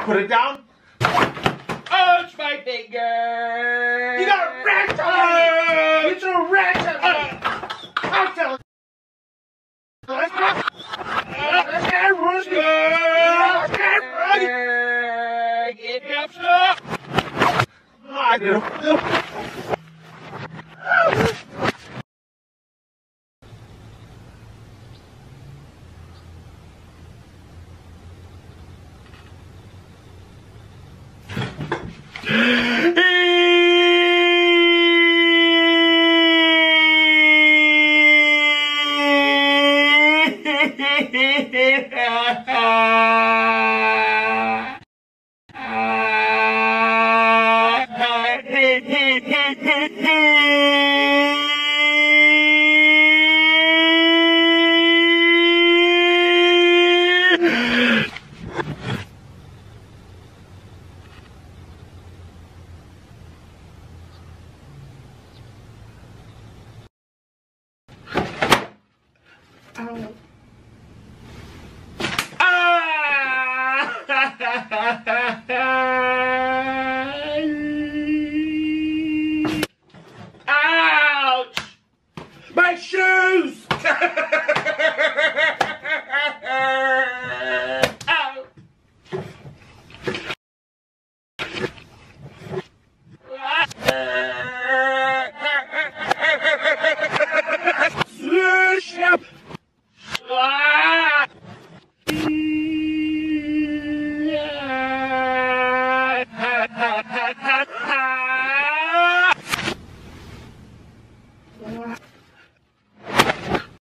Put it down. Oh, it's my finger. You got a wrench on me. You threw a wrench on me. I'll tell you. Let's go. Let's get Rusty. Let's get Rusty. Get me up, stop. I do. Ah!